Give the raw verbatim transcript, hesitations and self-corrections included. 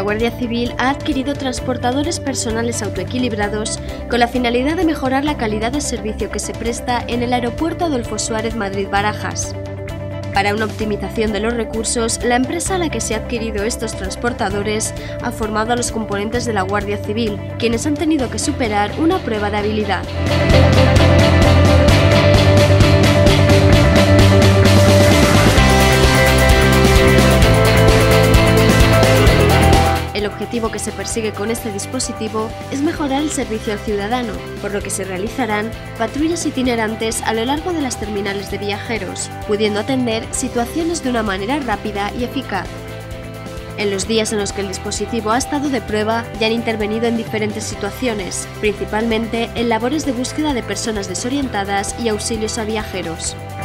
La Guardia Civil ha adquirido transportadores personales autoequilibrados con la finalidad de mejorar la calidad de servicio que se presta en el aeropuerto Adolfo Suárez Madrid-Barajas. Para una optimización de los recursos, la empresa a la que se ha adquirido estos transportadores ha formado a los componentes de la Guardia Civil, quienes han tenido que superar una prueba de habilidad. El objetivo que se persigue con este dispositivo es mejorar el servicio al ciudadano, por lo que se realizarán patrullas itinerantes a lo largo de las terminales de viajeros, pudiendo atender situaciones de una manera rápida y eficaz. En los días en los que el dispositivo ha estado de prueba, ya han intervenido en diferentes situaciones, principalmente en labores de búsqueda de personas desorientadas y auxilios a viajeros.